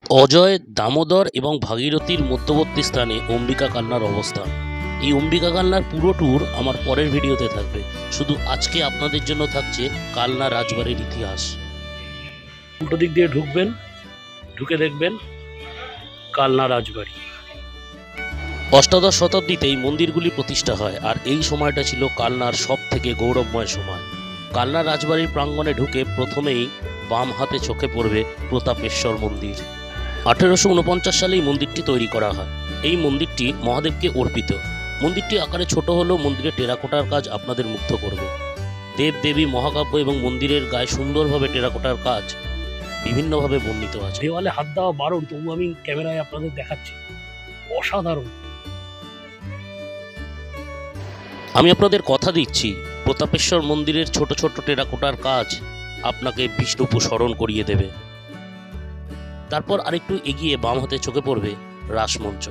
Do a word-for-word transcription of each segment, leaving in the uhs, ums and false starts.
অজয়, দামোদর এবং ভাগীরথীর মধ্যবর্তী স্থানে অম্বিকা কালনার অবস্থান। এই অম্বিকা কালনার পুরো ট্যুর আমার পরের ভিডিওতে থাকবে। শুধু আজকে আপনাদের জন্য থাকছে কালনা রাজবাড়ির ইতিহাস। উল্টো দিক দিয়ে ঢুকবেন, ঢুকে দেখবেন কালনা রাজবাড়ি। অষ্টাদশ শতাব্দীতে এই মন্দিরগুলি প্রতিষ্ঠা হয়, আর এই সময়টা ছিল কালনার সব থেকে গৌরবময় সময়। কালনা রাজবাড়ির প্রাঙ্গণে ঢুকে প্রথমেই বাম হাতে চোখে পড়বে প্রতাপেশ্বর মন্দির। আঠেরোশো উনপঞ্চাশ সালে এই মন্দিরটি তৈরি করা হয়। এই মন্দিরটি মহাদেবকে অর্পিত। মন্দিরটি আকারে ছোট হলেও মন্দিরের টেরাকোটার কাজ আপনাদের মুগ্ধ করবে। দেব দেবী মহাকাব্য এবং মন্দিরের গায়ে সুন্দরভাবে টেরাকোটার কাজ বিভিন্নভাবে বর্ণিত আছে। দেওয়ালে হাত দেওয়া বারণ, তবু আমি ক্যামেরায় আপনাদের দেখাচ্ছি। অসাধারণ। আমি আপনাদের কথা দিচ্ছি, প্রতাপেশ্বর মন্দিরের ছোট ছোট টেরাকোটার কাজ আপনাকে বিষ্ণুপুর স্মরণ করিয়ে দেবে। তারপর আরেকটু এগিয়ে বাম হাতে চোখে পড়বে রাসমঞ্চ।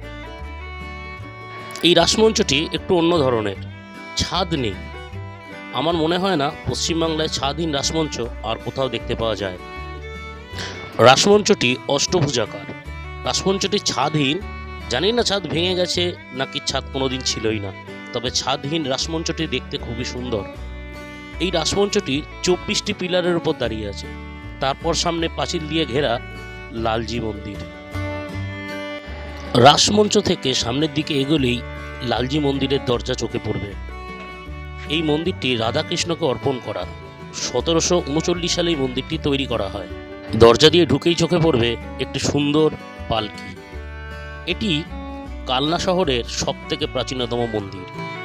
এই রাসমঞ্চটি একটু অন্য ধরনের, ছাদ নেই। আমার মনে হয় না পশ্চিমবাংলায় ছাদহীন রাসমঞ্চ আর কোথাও দেখতে পাওয়া যায়। রাসমঞ্চটি অষ্টভুজাকার। রাসমঞ্চটি ছাদহীন। জানি না ছাদ ভেঙে গেছে নাকি ছাদ কোনোদিন ছিলই না, তবে ছাদহীন রাসমঞ্চটি দেখতে খুবই সুন্দর। এই রাসমঞ্চটি চব্বিশটি পিলারের উপর দাঁড়িয়ে আছে। তারপর সামনে পাঁচিল দিয়ে ঘেরা লালজি মন্দির। রাসমঞ্চ থেকে সামনের দিকে এগোলেই লালজি মন্দিরের দরজা চোখে পড়বে। এই মন্দিরটি রাধাকৃষ্ণকে অর্পণ করা। সতেরোশো উনচল্লিশ সালে এই মন্দিরটি তৈরি করা হয়। দরজা দিয়ে ঢুকেই চোখে পড়বে একটি সুন্দর পালকি। এটি কালনা শহরের সব থেকে প্রাচীনতম মন্দির।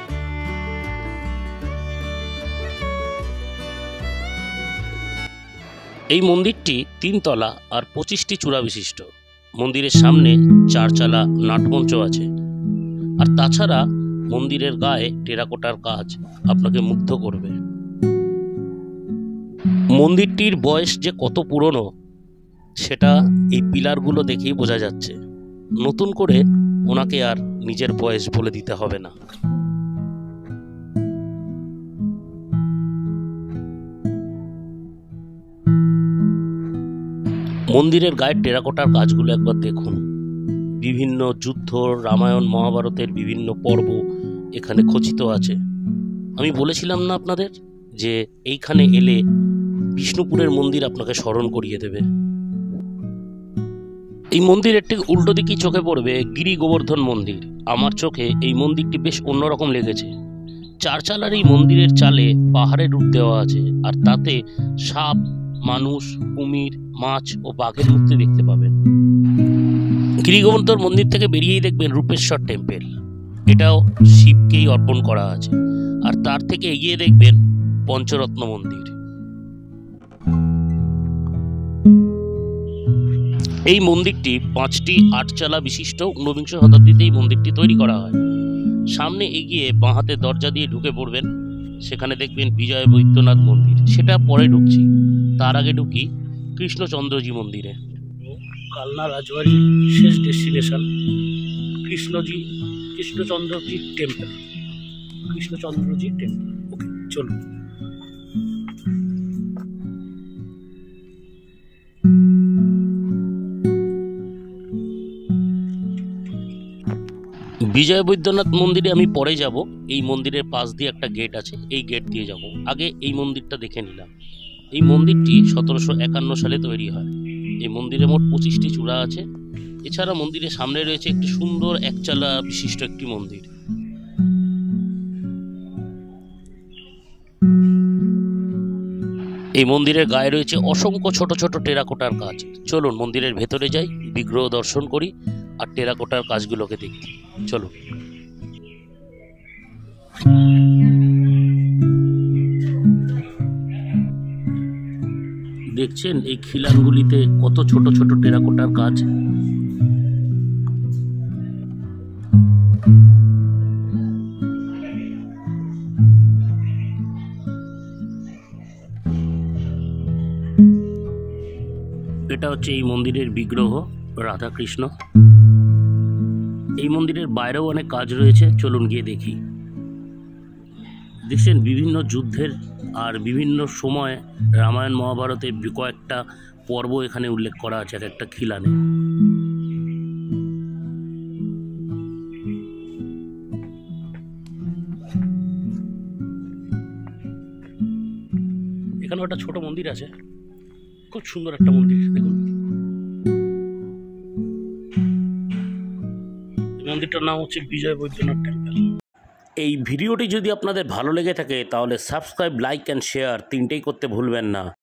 এই মন্দিরটি তিনতলা আর পঁচিশটি চূড়া বিশিষ্ট। মন্দিরের সামনে চারচালা নাটমঞ্চ আছে, আর তাছাড়া মন্দিরের গায়ে টেরাকোটার কাজ আপনাকে মুগ্ধ করবে। মন্দিরটির বয়স যে কত পুরনো সেটা এই পিলারগুলো দেখেই বোঝা যাচ্ছে। নতুন করে ওনাকে আর নিজের বয়স বলে দিতে হবে না। মন্দিরের গায়ের টেরাকোটার কাজগুলো একবার দেখুন। বিভিন্ন যুদ্ধ, রামায়ণ, মহাভারতের বিভিন্ন পর্ব এখানে খচিত আছে। আমি বলেছিলাম না আপনাদের যে এইখানে এলে বিষ্ণুপুরের মন্দির আপনাকে স্মরণ করিয়ে দেবে। এই মন্দিরের ঠিক উল্টো দিকেই চোখে পড়বে গিরি গোবর্ধন মন্দির। আমার চোখে এই মন্দিরটি বেশ অন্যরকম লেগেছে। চারচালার এই মন্দিরের চালে পাহাড়ের রূপ দেওয়া আছে, আর তাতে সাপ, মানুষ, কুমির, মাছ ও বাঘের মূর্তি দেখতে পাবেন। গিরি গোবর্ধন মন্দির থেকে বেরিয়েই দেখবেন রূপেশ্বর টেম্পল। এটাও শিবকেই অর্পণ করা আছে। আর তার থেকে এগিয়ে দেখবেন পঞ্চরত্ন মন্দির। এই মন্দিরটি পাঁচটি আটচালা বিশিষ্ট। ঊনবিংশ শতাব্দীতে এই মন্দিরটি তৈরি করা হয়। সামনে এগিয়ে বাঁ হাতে দরজা দিয়ে ঢুকে পড়বেন, সেখানে দেখবেন বিজয় বৈদ্যনাথ মন্দির। সেটা পরে ঢুকছি, তার আগে ঢুকি কৃষ্ণচন্দ্রজি মন্দিরে। কালনা রাজবাড়ির শেষ destination Krishnaji Krishnachandraji temple. Krishnachandraji temple. Okay, চলুন। বিজয় বৈদ্যনাথ মন্দিরে আমি পরে যাব। এই মন্দিরের পাশ দিয়ে একটা গেট আছে, এই গেট দিয়ে যাব। আগে এই মন্দিরটা দেখে নিলাম। এই মন্দিরটি সতেরোশো একান্ন সালে তৈরি হয়। এই মন্দিরে মোট পঁচিশটি চূড়া আছে। এছাড়া মন্দিরের সামনে রয়েছে একটি সুন্দর একচালা বিশিষ্ট একটি মন্দির। এই মন্দিরের গায়ে রয়েছে অসংখ্য ছোট ছোট টেরাকোটার কাজ। চলুন মন্দিরের ভেতরে যাই, বিগ্রহ দর্শন করি আর টেরাকোটার কাজগুলোকে দেখি। চলুন। দেখছেন এই খিলানগুলিতে কত ছোট ছোট টেরাকোটার কাজ। এটা হচ্ছে এই মন্দিরের বিগ্রহ রাধাকৃষ্ণ। এই মন্দিরের বাইরেও অনেক কাজ রয়েছে, চলুন গিয়ে দেখি। দেখছেন বিভিন্ন যুদ্ধের আর বিভিন্ন সময় রামায়ণ মহাভারতের কয়েকটা পর্ব এখানে উল্লেখ করা আছে এক একটা খিলানে। এখানেও একটা ছোট মন্দির আছে, খুব সুন্দর একটা মন্দির। দেখুন মন্দিরটার নাম হচ্ছে বিজয় বৈদ্যনাথ টেম্পল। এই ভিডিওটি যদি আপনাদের ভালো লেগে থাকে তাহলে সাবস্ক্রাইব, লাইক অ্যান্ড শেয়ার তিনটেই করতে ভুলবেন না।